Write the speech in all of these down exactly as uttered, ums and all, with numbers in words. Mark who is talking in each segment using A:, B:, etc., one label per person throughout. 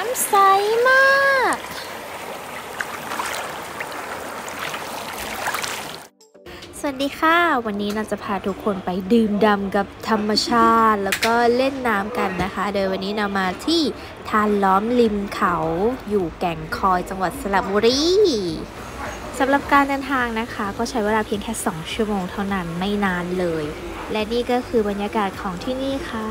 A: ำใสมากสวัสดีค่ะวันนี้เราจะพาทุกคนไปดื่มด่ำกับธรรมชาติแล้วก็เล่นน้ำกันนะคะโดยวันนี้เรามาที่ทานล้อมริมเขาอยู่แก่งคอยจังหวัดสระบุรีสำหรับการเดินทางนะคะก็ใช้เวลาเพียงแค่สองชั่วโมงเท่านั้นไม่นานเลยและนี่ก็คือบรรยากาศของที่นี่ค่ะ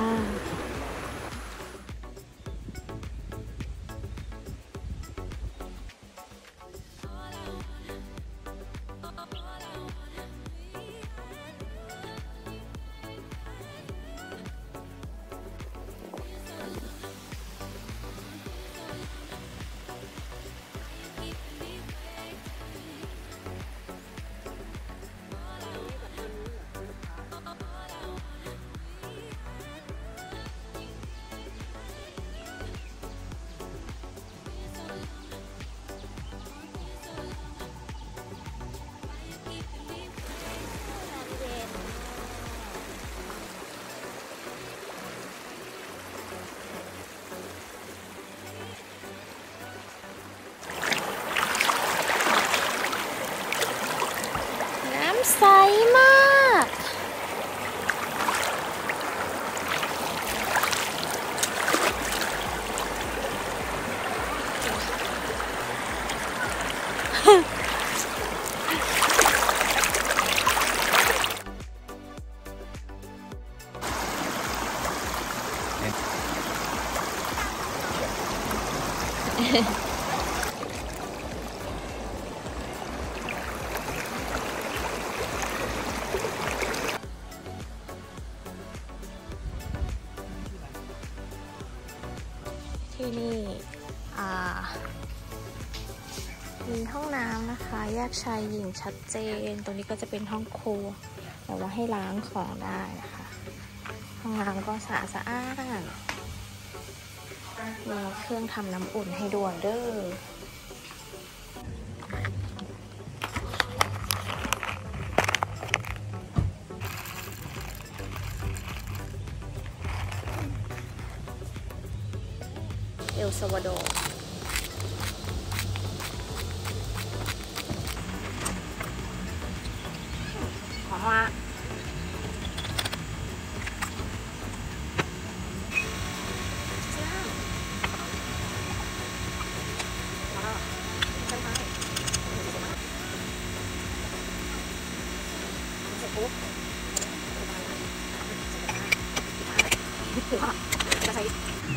A: ใสมากที่นี่มีห้องน้ำนะคะแยกชายหญิงชัดเจนตรงนี้ก็จะเป็นห้องครัวแต่ว่าให้ล้างของได้นะคะห้องน้ำก็สะอาดสะอาดมีเครื่องทำน้ำอุ่นให้ด้วยเด้อเอลซัลวาดอร์หอมมากจะใช้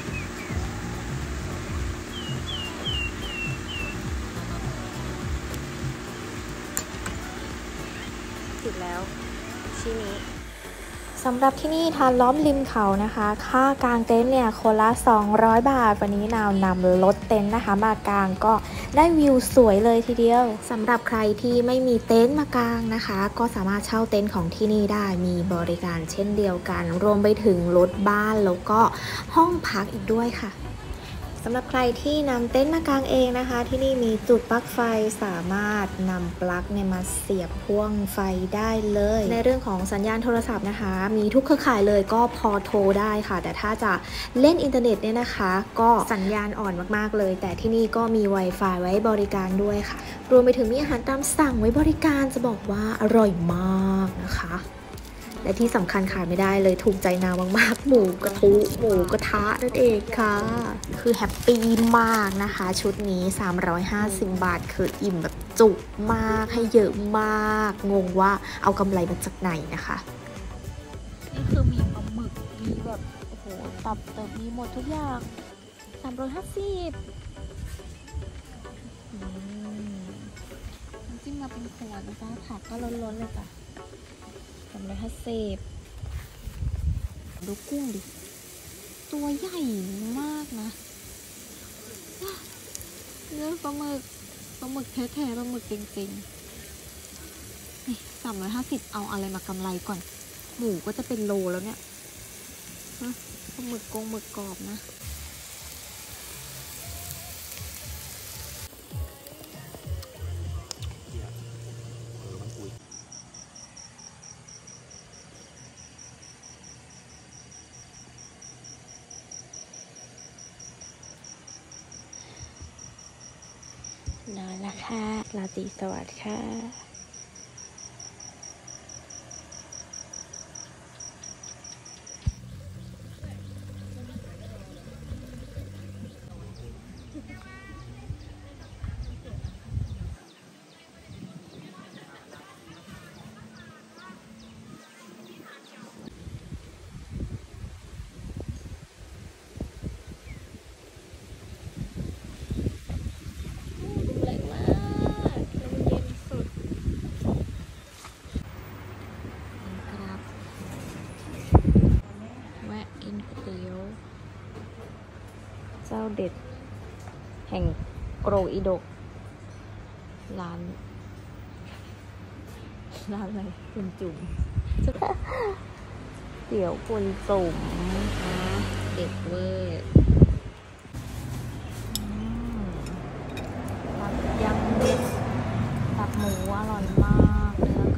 A: ติดแล้วที่นี้สำหรับที่นี่ทานล้อมริมเขานะคะค่ากางเต็นท์เนี่ยคนละสองร้อยบาทวันนี้นาวนำรถเต็นท์นะคะมากางก็ได้วิวสวยเลยทีเดียวสำหรับใครที่ไม่มีเต็นท์มากางนะคะก็สามารถเช่าเต็นท์ของที่นี่ได้มีบริการเช่นเดียวกันรวมไปถึงรถบ้านแล้วก็ห้องพักอีกด้วยค่ะสำหรับใครที่นำเต็นท์มากางเองนะคะที่นี่มีจุดปลั๊กไฟสามารถนำปลั๊กเนี่ยมาเสียบพ่วงไฟได้เลยในเรื่องของสัญญาณโทรศัพท์นะคะมีทุกเครือข่ายเลยก็พอโทรได้ค่ะแต่ถ้าจะเล่นอินเทอร์เน็ตเนี่ยนะคะก็สัญญาณอ่อนมากๆเลยแต่ที่นี่ก็มี Wi-Fi ไว้บริการด้วยค่ะรวมไปถึงมีอาหารตามสั่งไว้บริการจะบอกว่าอร่อยมากนะคะและที่สำคัญขาดไม่ได้เลยถูกใจนาวมากๆหมูกระทุหมูกระทะนั่นเองค่ะคือแฮปปี้มากนะคะชุดนี้สามร้อยห้าสิบบาทคืออิ่มแบบจุกมากให้เยอะมากงงว่าเอากำไรมาจากไหนนะคะนี่คือมีปลาหมึกมีแบบโอ้โหตับเติมมีหมดทุกอย่างสามร้อยห้าสิบน้ำจิ้มมาเป็นขวดนะคะผักก็ล้นๆเลยจ้ะสามร้อยห้าสิบดูกุ้งดิตัวใหญ่มากนะเนื้อปลาหมึกปลาหมึกแท้ๆปลาหมึกจริงๆนี่สามร้อยห้าสิบเอาอะไรมากำไรก่อนหมูก็จะเป็นโลแล้วเนี่ยปลาหมึกกงหมึกกรอบนะนอนละค่ะราตรีสวัสดิ์ค่ะเล็กมากแล้วมันเย็นสุดครับแวะกินก๋วยเตี๋ยวเจ้าเด็ดแห่งโกรอีดกร้านร้านอะไรคุณจุ๋มเตี๋ยวคุณจุ๋มค่ะเด็ดเวอร์ตับยำเด็ดตับหมูอร่อยมากเนื้อ